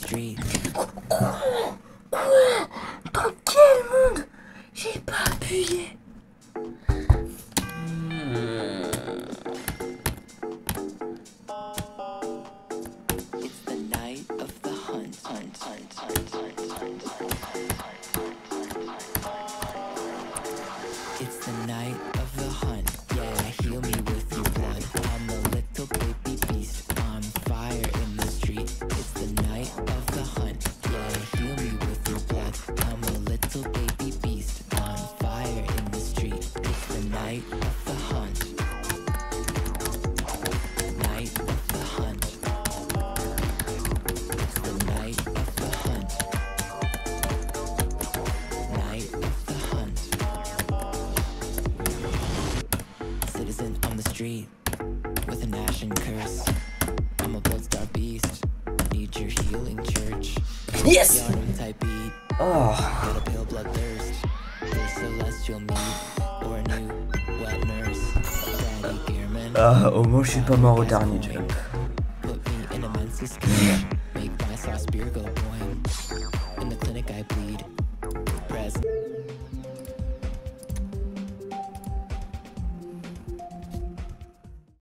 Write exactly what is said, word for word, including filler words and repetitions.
Quoi? Quoi? Dans quel monde? J'ai pas appuyé. With an ashen curse, I'm a blood-star beast. Need your healing church. Yes! Oh. Got a pale bloodthirst. A celestial meat or a new wet nurse. Daddy Gearman. Ah, au moins je suis pas mort au dernier jump. Put me in a men's skin. Make my sauce beer go